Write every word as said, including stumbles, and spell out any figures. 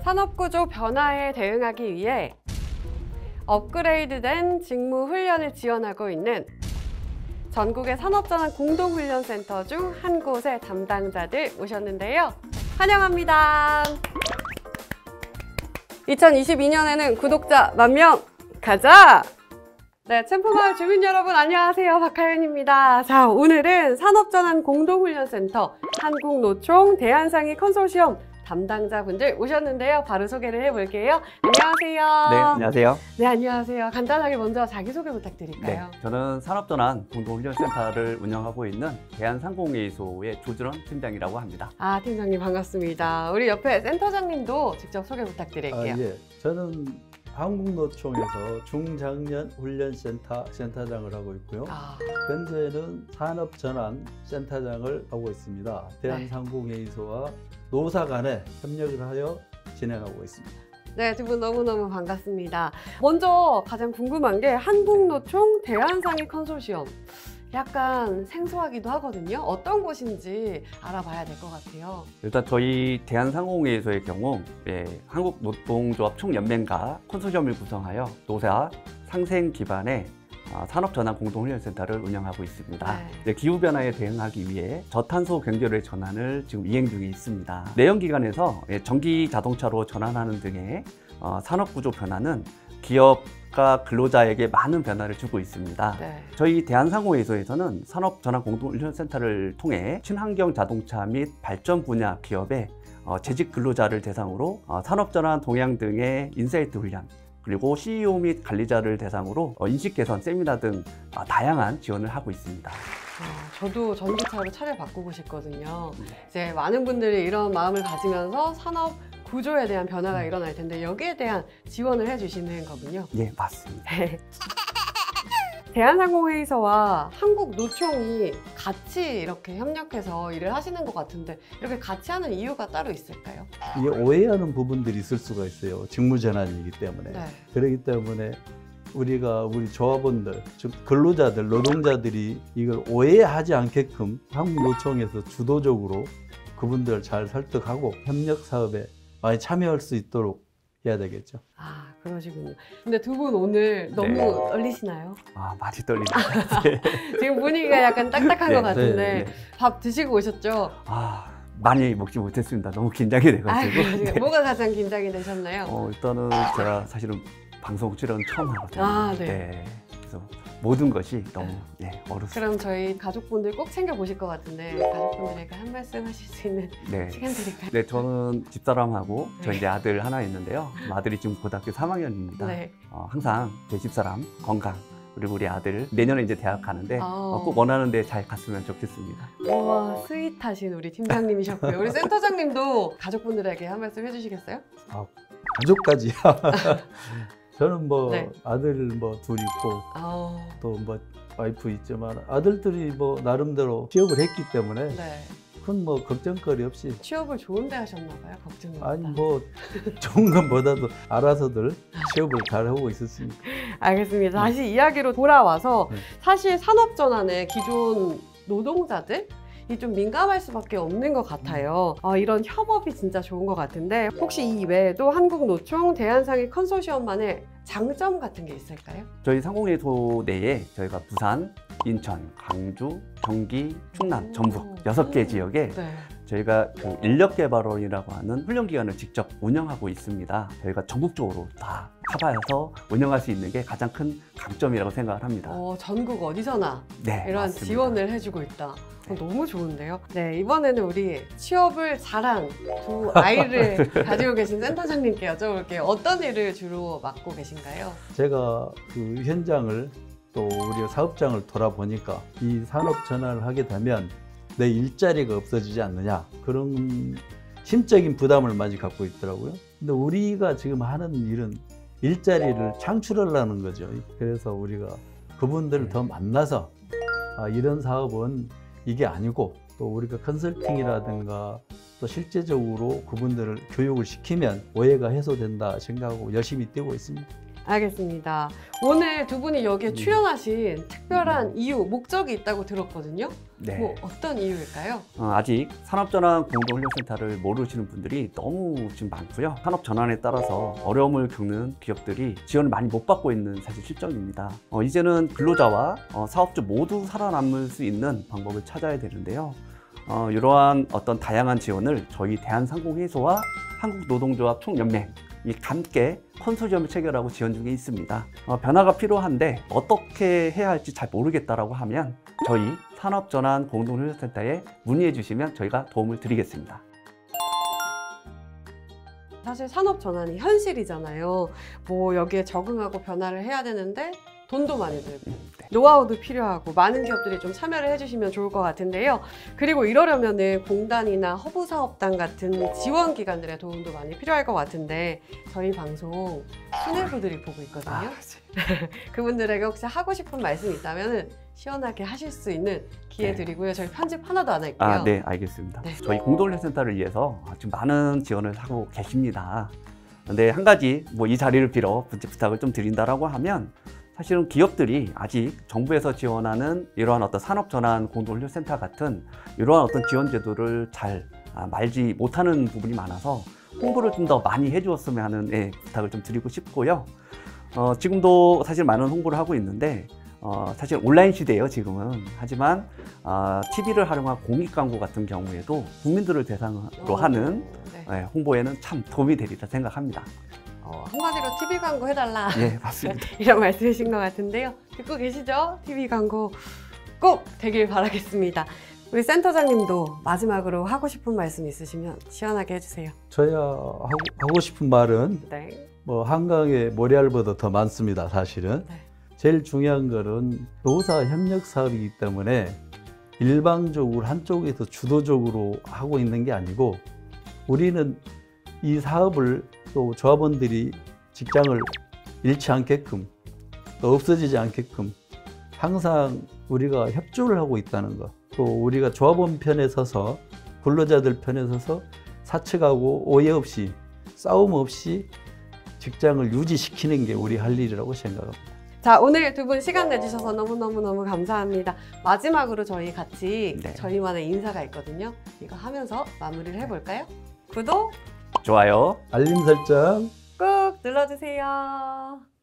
산업구조 변화에 대응하기 위해 업그레이드된 직무 훈련을 지원하고 있는 전국의 산업전환 공동훈련센터 중 한 곳의 담당자들 오셨는데요. 환영합니다. 이천이십이 년에는 구독자 만 명 가자! 네, 챔프마을 주민 여러분 안녕하세요. 박하윤입니다. 자, 오늘은 산업전환 공동훈련센터 한국노총 대한상의 컨소시엄 담당자분들 오셨는데요. 바로 소개를 해볼게요. 안녕하세요. 네, 안녕하세요. 네, 안녕하세요. 간단하게 먼저 자기소개 부탁드릴까요? 네, 저는 산업전환 공동훈련센터를 운영하고 있는 대한상공회의소의 조준원 팀장이라고 합니다. 아, 팀장님 반갑습니다. 우리 옆에 센터장님도 직접 소개 부탁드릴게요. 아, 예. 저는 한국노총에서 중장년 훈련센터 센터장을 하고 있고요. 아. 현재는 산업전환센터장을 하고 있습니다. 대한상공회의소와 노사 간에 협력을 하여 진행하고 있습니다. 네, 두 분 너무너무 반갑습니다. 먼저 가장 궁금한 게 한국노총 대한상의 컨소시엄. 약간 생소하기도 하거든요. 어떤 곳인지 알아봐야 될 것 같아요. 일단 저희 대한상공회의소의 경우 예, 한국노동조합 총연맹과 컨소시엄을 구성하여 노사, 상생 기반의 산업전환 공동훈련센터를 운영하고 있습니다. 네. 네, 기후변화에 대응하기 위해 저탄소 경제로의 전환을 지금 이행 중에 있습니다. 내연기관에서 전기 자동차로 전환하는 등의 어, 산업구조 변화는 기업과 근로자에게 많은 변화를 주고 있습니다. 네. 저희 대한상공회의소에서는 산업전환 공동훈련센터를 통해 친환경 자동차 및 발전 분야 기업의 어, 재직 근로자를 대상으로 어, 산업전환 동향 등의 인사이트 훈련, 그리고 씨이오 및 관리자를 대상으로 인식 개선 세미나 등 다양한 지원을 하고 있습니다. 어, 저도 전기차로 차를 바꾸고 싶거든요. 이제 많은 분들이 이런 마음을 가지면서 산업 구조에 대한 변화가 일어날 텐데 여기에 대한 지원을 해주시는 거군요. 네, 맞습니다. 대한상공회의소와 한국노총이 같이 이렇게 협력해서 일을 하시는 것 같은데 이렇게 같이 하는 이유가 따로 있을까요? 이게 오해하는 부분들이 있을 수가 있어요. 직무전환이기 때문에. 네. 그렇기 때문에 우리가 우리 조합원들, 즉 근로자들, 노동자들이 이걸 오해하지 않게끔 한국노총에서 주도적으로 그분들 잘 설득하고 협력 사업에 많이 참여할 수 있도록 해야 되겠죠. 아, 그러시군요. 근데 두 분 오늘 너무 네. 떨리시나요? 아, 많이 떨립니다. 지금 분위기가 약간 딱딱한 네, 것 같은데 네, 네. 밥 드시고 오셨죠? 아, 많이 먹지 못했습니다. 너무 긴장이 돼가지고. 아, 네. 뭐가 가장 긴장이 되셨나요? 어, 일단은 제가 사실은 방송 출연 처음 하거든요. 아, 네. 그래서 모든 것이 너무 네, 어렵습니다. 그럼 저희 가족분들 꼭 챙겨보실 것 같은데 가족분들에게 한 말씀 하실 수 있는 네. 시간 드릴까요? 네, 저는 집사람하고 저 네. 이제 아들 하나 있는데요. 아들이 지금 고등학교 삼 학년입니다. 네. 어, 항상 제 집사람 건강, 그리고 우리 아들 내년에 이제 대학 가는데 아. 어, 꼭 원하는 데 잘 갔으면 좋겠습니다. 우와, 스윗하신 우리 팀장님이셨고요. 우리 센터장님도 가족분들에게 한 말씀 해주시겠어요? 아, 가족까지야. 저는 뭐 네. 아들 뭐 둘 있고 아우, 또 뭐 와이프 있지만 아들들이 뭐 나름대로 취업을 했기 때문에 네. 큰 뭐 걱정거리 없이 취업을 좋은 데 하셨나봐요. 걱정입니다. 아니 뭐 좋은 것보다도 알아서들 취업을 잘 하고 있었으니까. 알겠습니다. 다시 이야기로 돌아와서 네. 사실 산업전환의 기존 노동자들 이 좀 민감할 수밖에 없는 것 같아요. 아, 이런 협업이 진짜 좋은 것 같은데 혹시 이 외에도 한국노총 대한상의 컨소시엄만의 장점 같은 게 있을까요? 저희 상공회의소 내에 저희가 부산, 인천, 강주, 경기, 충남, 오. 전북 여섯 개 지역에 네. 저희가 그 인력개발원이라고 하는 훈련기관을 직접 운영하고 있습니다. 저희가 전국적으로 다 커버해서 운영할 수 있는 게 가장 큰 강점이라고 생각을 합니다. 어, 전국 어디서나 네, 이런 맞습니다. 지원을 해주고 있다. 어, 네. 너무 좋은데요? 네, 이번에는 우리 취업을 잘한 두 아이를 가지고 계신 센터장님께 여쭤볼게요. 어떤 일을 주로 맡고 계신가요? 제가 그 현장을 또 우리 사업장을 돌아보니까 이 산업 전환을 하게 되면 내 일자리가 없어지지 않느냐 그런 심적인 부담을 많이 갖고 있더라고요. 근데 우리가 지금 하는 일은 일자리를 창출하려는 거죠. 그래서 우리가 그분들을 더 만나서 아, 이런 사업은 이게 아니고 또 우리가 컨설팅이라든가 또 실제적으로 그분들을 교육을 시키면 오해가 해소된다 생각하고 열심히 뛰고 있습니다. 알겠습니다. 오늘 두 분이 여기에 출연하신 특별한 이유, 목적이 있다고 들었거든요. 네. 뭐 어떤 이유일까요? 어, 아직 산업전환 공동훈련센터를 모르시는 분들이 너무 지금 많고요. 산업전환에 따라서 어려움을 겪는 기업들이 지원을 많이 못 받고 있는 사실 실정입니다. 어, 이제는 근로자와 어, 사업주 모두 살아남을 수 있는 방법을 찾아야 되는데요. 어, 이러한 어떤 다양한 지원을 저희 대한상공회의소와 한국노동조합 총연맹 이 함께 컨소시엄을 체결하고 지원 중에 있습니다. 어, 변화가 필요한데 어떻게 해야 할지 잘 모르겠다라고 하면 저희 산업전환 공동훈련센터에 문의해 주시면 저희가 도움을 드리겠습니다. 사실 산업 전환이 현실이잖아요. 뭐 여기에 적응하고 변화를 해야 되는데 돈도 많이 들고 네. 노하우도 필요하고 많은 기업들이 좀 참여를 해주시면 좋을 것 같은데요. 그리고 이러려면은 공단이나 허브사업단 같은 지원 기관들의 도움도 많이 필요할 것 같은데 저희 방송 수뇌부들이 보고 있거든요. 아, 그분들에게 혹시 하고 싶은 말씀 있다면 시원하게 하실 수 있는 기회 네. 드리고요. 저희 편집 하나도 안 할게요. 아, 네, 알겠습니다. 네. 저희 공동훈련센터를 위해서 지금 많은 지원을 하고 계십니다. 근데 한 가지 뭐 이 자리를 빌어 부탁을 좀 드린다라고 하면 사실은 기업들이 아직 정부에서 지원하는 이러한 어떤 산업전환 공동훈련센터 같은 이러한 어떤 지원 제도를 잘 말지 못하는 부분이 많아서 홍보를 좀 더 많이 해주었으면 하는 예, 부탁을 좀 드리고 싶고요. 어, 지금도 사실 많은 홍보를 하고 있는데 어, 사실 온라인 시대예요 지금은. 하지만 어, 티비를 활용한 공익 광고 같은 경우에도 국민들을 대상으로 어, 하는 네. 예, 홍보에는 참 도움이 되리라 생각합니다. 어, 한마디로 티비 광고 해달라. 예, 맞습니다. 이런 말씀이신 것 같은데요. 듣고 계시죠? 티비 광고 꼭 되길 바라겠습니다. 우리 센터장님도 마지막으로 하고 싶은 말씀 있으시면 시원하게 해주세요. 저야 하고, 하고 싶은 말은 네. 뭐 한강의 모래알보다 더 많습니다. 사실은 네. 제일 중요한 것은 노사 협력 사업이기 때문에 일방적으로 한쪽에서 주도적으로 하고 있는 게 아니고 우리는 이 사업을 또 조합원들이 직장을 잃지 않게끔 또 없어지지 않게끔 항상 우리가 협조를 하고 있다는 것, 또 우리가 조합원 편에 서서 근로자들 편에 서서 사측하고 오해 없이 싸움 없이 직장을 유지시키는 게 우리 할 일이라고 생각합니다. 자, 오늘 두 분 시간 내주셔서 너무너무너무 감사합니다. 마지막으로 저희 같이 네. 저희만의 인사가 있거든요. 이거 하면서 마무리를 해볼까요? 구독 좋아요. 알림 설정 꾹 눌러주세요.